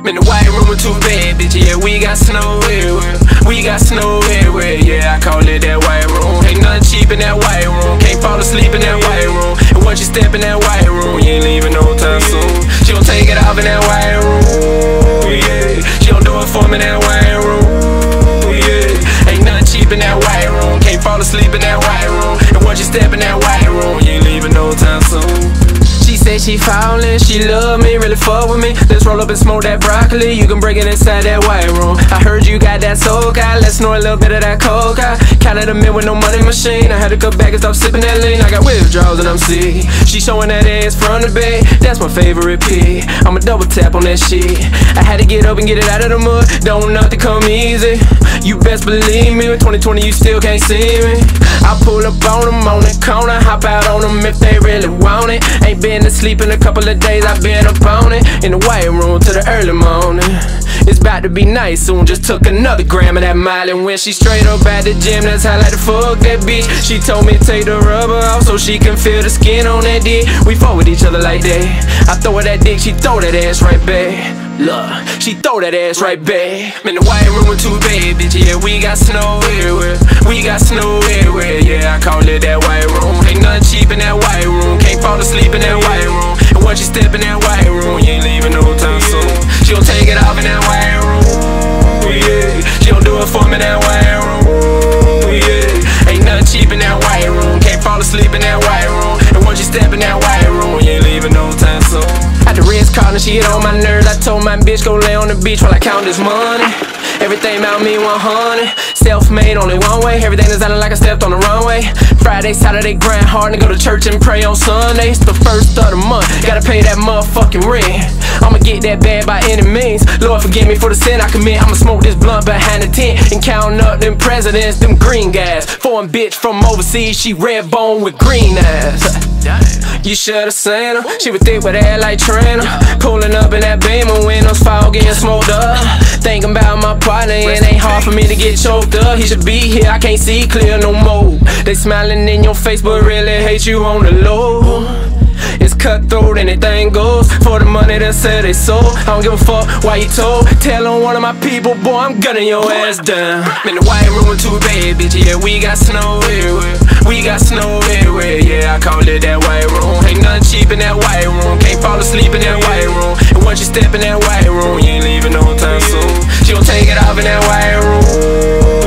in the white room with two bad bitches, yeah, we got snow everywhere. We got snow everywhere, yeah, I call it that white room. Ain't nothing cheap in that white room. Can't fall asleep in that white room. And once you step in that white room, you ain't leaving no time soon. She gon' take it off in that white room, yeah. She gon' do it for me in that white room, yeah. Ain't nothing cheap in that white room. Can't fall asleep in that white room. And once you step in that white room, you ain't leaving no time soon. She say she fallin', she love me, really fuck with me. Let's roll up and smoke that broccoli. You can break it inside that white room. I heard you got that soca. Let's snort a little bit of that coca. Counted a meal with no money machine. I had to cut back and stop sipping that lean. I got withdrawals and I'm sick. She showing that ass from the bed. That's my favorite pick. I'ma double tap on that shit. I had to get up and get it out of the mud. Don't nothing come easy. You best believe me. In 2020 you still can't see me. I pull up on them on the corner. Hop out on them if they really want it. Ain't been to sleep in a couple of days, I've been up on it. In the white room till the early morning. It's about to be nice soon, just took another gram of that Miley. When she straight up at the gym, that's how I like to fuck that bitch. She told me to take the rubber off so she can feel the skin on that dick. We fuck with each other like that. I throw her that dick, she throw that ass right back. Look, she throw that ass right back. In the white room with two bad bitches, yeah, we got snow everywhere. We got snow everywhere, yeah, I call it that white room. Ain't nothing cheap in that white room. Can't fall asleep in that white room. And once you step in that white room, you ain't leaving no time soon. She gon' take it off in that white room, yeah. She gon' do it for me in that white room, yeah. Ain't nothing cheap in that white room. Can't fall asleep in that white room. And once you step in that white room, you ain't leaving no time soon. At the Ritz Carlton, she hit on my nerves. I told my bitch go lay on the beach while I count this money. Everything about me 100. Self-made, only one way. Everything designed like I stepped on the runway. Friday, Saturday, grind hard and go to church and pray on Sundays. The first of the month, gotta pay that motherfucking rent. I'ma get that bad by any means. Lord forgive me for the sin I commit. I'ma smoke this blunt behind the tent and counting up them presidents, them green guys. Foreign bitch from overseas, she red bone with green eyes. You should've seen her, she was thick with ass like Trina. Pulling up in that Beamer, windows fog getting smoked up. Thinking about my partner, it ain't hard for me to get choked up. He should be here, I can't see clear no more. They smiling in your face but really hate you on the low. It's cutthroat, anything goes. For the money that said they sold. I don't give a fuck why you told. Tell on one of my people, boy, I'm gunning your ass down. In the white room with two bad bitches, yeah, we got snow everywhere. We got snow everywhere, yeah, I call it that white room. Ain't nothing cheap in that white room. Can't fall asleep in that white room. And once you step in that white room, you ain't leaving no time soon. She gon' take it off in that white room,